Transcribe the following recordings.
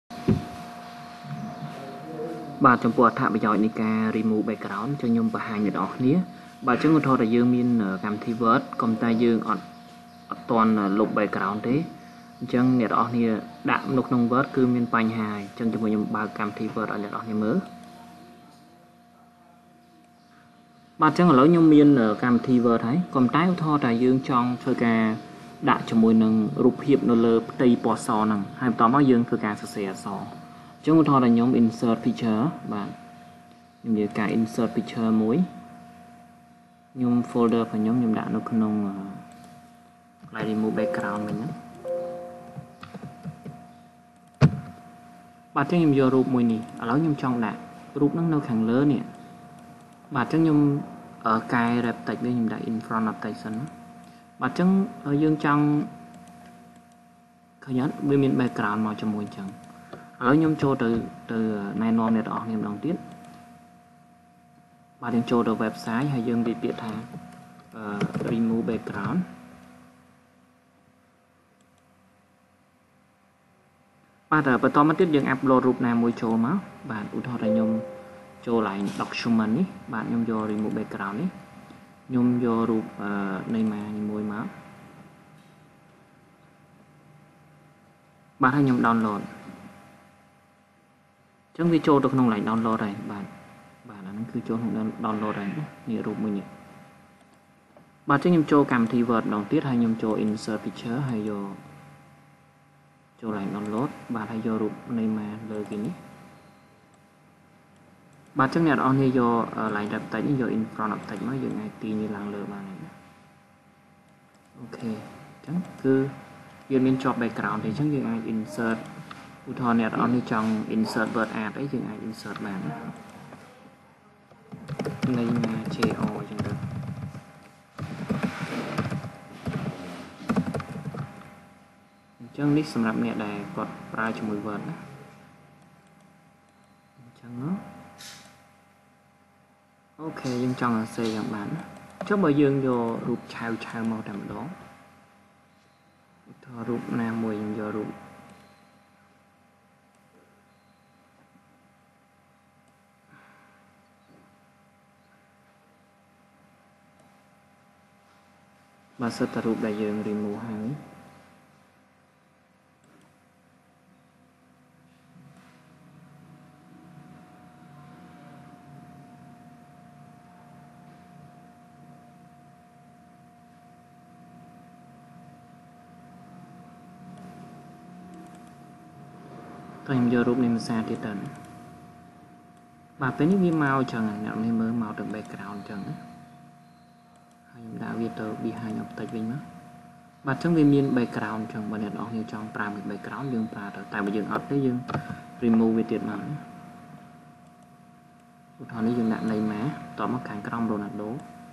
បាទចំពោះអត្ថប្រយោជន៍នៃការ remove background ចឹងខ្ញុំបង្ហាញអ្នកនរគ្នាបាទចឹងឧទាហរណ៍ថាយើងមានកម្មវិធី Word ក៏តែយើងអត់ទាន់លុប background ទេអញ្ចឹងអ្នកនរគ្នាដាក់នៅក្នុង Word គឺមានបញ្ហាហើយអញ្ចឹងជាមួយខ្ញុំបើកកម្មវិធី Word ឲ្យអ្នកនរគ្នាមើលបាទចឹងឥឡូវខ្ញុំមានកម្មវិធី Word ហើយក៏តែឧទាហរណ៍ថាយើងចង់ធ្វើការដាក់ជាមួយនឹងរូបភាពនៅលើផ្ទៃពណ៌សហ្នឹងហើយបន្តមកយើងធ្វើការសរសេរអក្សរចឹងឧទាហរណ៍ថាខ្ញុំ insert picture បាទខ្ញុំនិយាយការ insert picture មួយខ្ញុំ folder របស់ខ្ញុំដាក់នៅក្នុង remove background វិញណាបាទចឹងខ្ញុំយករូបមួយនេះឥឡូវខ្ញុំចង់ដាក់រូបហ្នឹងនៅខាងលើនេះបាទចឹងខ្ញុំកែ wrap text នេះខ្ញុំដាក់ in front of text សិនបាទចឹងយើងចង់ឃើញអត់វាមាន background មកជាមួយអញ្ចឹងឥឡូវខ្ញុំចូលទៅណែនាំអ្នកទាំងអស់គ្នាម្ដងទៀតបាទយើងចូលទៅ website ហើយយើងនិយាយពាក្យថា remove background បាទបន្តមកទៀតយើង upload រូបណាមួយចូលមកបាទឧទាហរណ៍ថាខ្ញុំចូលឡើង document នេះបាទខ្ញុំយក remove background នេះខ្ញុំយករូបនៃម៉ាមួយមកបាទហើយខ្ញុំ download អញ្ចឹងវាចូលទៅក្នុងឡើង download ហើយបាទអាហ្នឹងគឺចូលក្នុង download ហើយនេះរូបមួយនេះបាទអញ្ចឹងខ្ញុំចូលកម្មវិធី Word ម្ដងទៀតហើយខ្ញុំចូល insert picture ហើយយកចូលឡើង download បាទហើយយករូបនៃម៉ាលើគេនេះបាទអញ្ចឹងអ្នកនរគ្នាយក line wrap text នេះយក in front of text មកយើងអាចទាញវាឡើងលើបានហើយអូខេអញ្ចឹងគឺវាមានជាប់ background ទេអញ្ចឹងយើងអាច insert ឧទាហរណ៍អ្នកនរគ្នាចង់ insert word art អីយើងអាច insert បាននៃម៉ា JO អញ្ចឹងទៅអញ្ចឹងនេះសម្រាប់អ្នកដែលគាត់ប្រើជាមួយ Word ណាអញ្ចឹងអូខេយើងចង់សរសេរយ៉ាងបានចុះបើយើងយករូបឆៅមកតែម្ដងឧទាហរណ៍រូបណាមួយខ្ញុំយករូបបាទសិតតែរូបដែលយើង remove ហើយតើខ្ញុំយករូបនេះមកសារទៀតទៅបាទពេលនេះវាមកអញ្ចឹងអ្នកនេះមើលមកទៅ background អញ្ចឹងណាហើយខ្ញុំដាក់វាទៅ behind of text វិញមកបាទអញ្ចឹងវាមាន background អញ្ចឹងបើអ្នកនរគ្នាចង់ប្រើ background យើងប្រើទៅតែបើយើងអត់ទេយើង remove វាទៀតមកណាឧទាហរណ៍នេះយើងដាក់នៃម៉ាតមកខាងក្រោម Ronaldo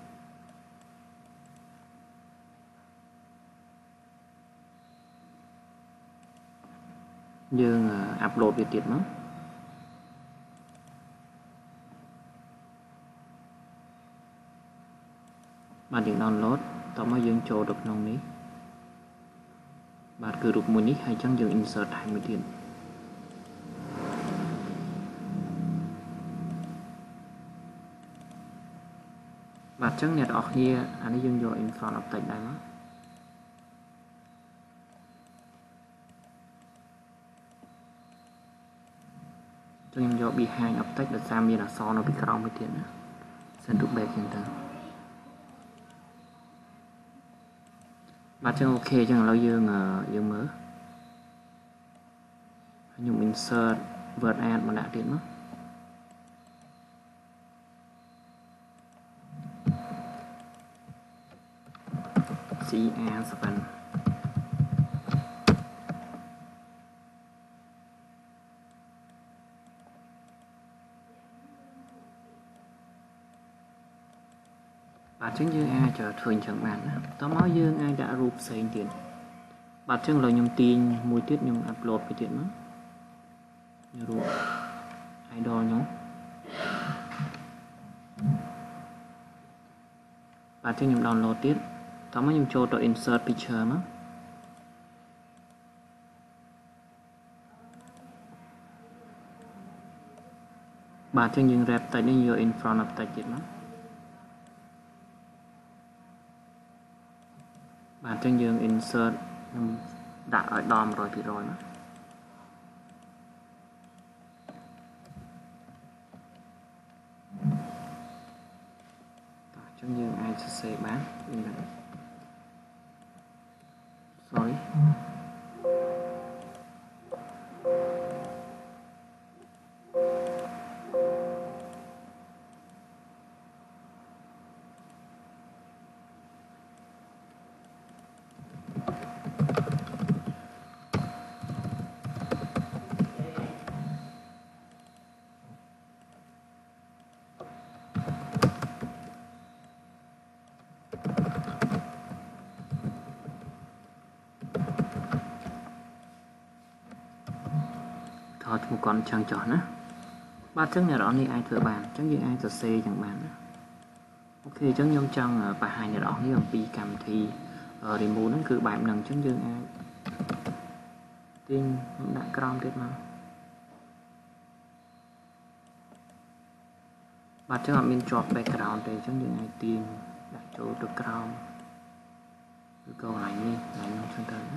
យើង upload វាទៀតមកបាទយើង download តមកយើងចូលទៅក្នុងនេះបាទគឺរូបមួយនេះហើយអញ្ចឹងយើង insert ថែមមួយទៀតបាទអញ្ចឹងអ្នកនរគ្នាអានេះយើងយក in front of text ដែរមកខ្ញុំយក behind of text ដោយសារមានអក្សរនៅពីក្រោមមួយទៀតណា send to back ចឹងទៅបាទចឹងអូខេចឹងឥឡូវយើងមើលខ្ញុំ insert word art មកដាក់ទៀតមក CR7 បាទអញ្ចឹងយើងអាចធ្វើអញ្ចឹងបានណាតមកយើងអាចដាក់រូបផ្សេងទៀតបាទអញ្ចឹងឥឡូវខ្ញុំទាញមួយទៀតខ្ញុំ upload មួយទៀតមករូប idol ខ្ញុំបាទអញ្ចឹងខ្ញុំ download ទៀតតមកខ្ញុំចូលទៅ insert picture មកបាទចឹងយើង wrap តែនេះយក in front of តែទៀតមកបាទចឹងយើង insert ខ្ញុំដាក់ឲ្យដល់ 100% មកចឹងយើងអាចសរសេរបាន sorry ថតឈ្មោះគាត់ចឹងចុះណាបាទចឹងអ្នកនរនេះអាចធ្វើបានចឹងយើងអាចសរសេរចឹងបានណាអូខេចឹងខ្ញុំចង់បង្ហាញអ្នកនរនេះអំពីកម្មវិធី remove ហ្នឹងគឺបែបហ្នឹងចឹងយើងអាចទាញដាក់ក្រោមទៀតមកបាទចឹងអត់មានជាប់ background ទេចឹងយើងអាចទាញដាក់ចូលទៅក្រោមឬក៏កន្លែងនេះកន្លែងហ្នឹងចឹងទៅណា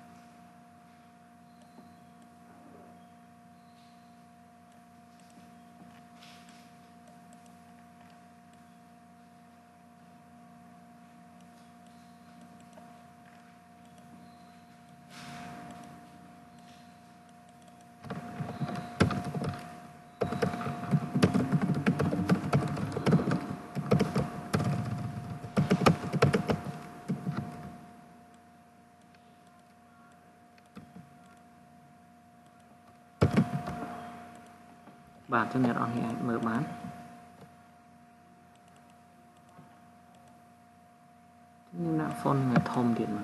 បាទចឹងអ្នកនរនេះអាចមើលបានខ្ញុំដាក់ font ឲ្យធំទៀតមក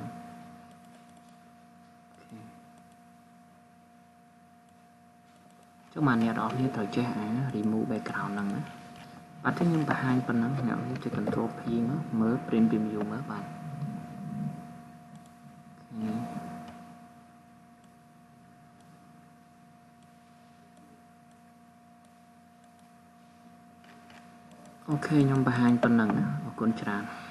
ចឹងមកអ្នកនរនេះត្រូវចេះremove background ហ្នឹងណាបាទចឹងខ្ញុំបង្ហាញប៉ុណ្ណឹងអ្នកនេះចុច control P មកមើល print preview មើលបាទអូខេខ្ញុំបង្ហាញប៉ុណ្ណឹងអរគុណច្រើន